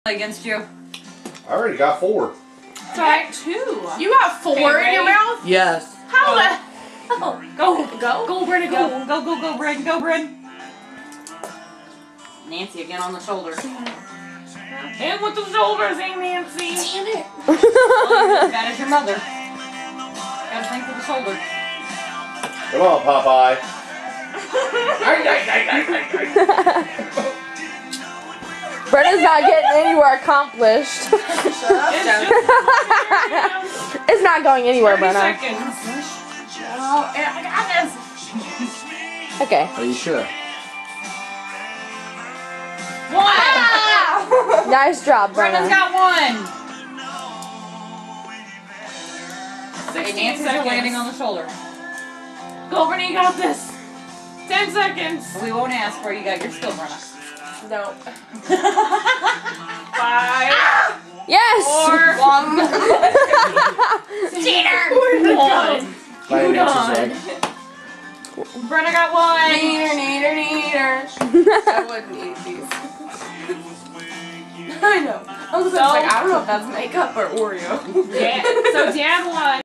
against you. I already got 4. So I got 2. You got 4 in your mouth? Yes. How the hell? Go, Brenda, go, Brenda, go, Brenda. Nancy again on the shoulders. And with the shoulders, ain't Nancy? Damn it. As bad as your mother. Gotta think with the shoulders. Come on, Popeye. Brenna's not getting anywhere accomplished. Shut up, It's not going anywhere, 30 Brenna. seconds. Oh, I got this. Okay. Are you sure? 1. Nice job, Brenda's Brenna. got 1. 16 Nancy's landing on the shoulder. Go, Brenda, you got this. 10 seconds. We won't ask where you got your skill, Brenda. No. 5. Yes! 4. 1. Cheater! 1. My You answer's done. right. Brenda got 1. Neater. I wouldn't eat these. I know. I was like, I don't know if that's makeup or Oreo. Yeah. So Dad won.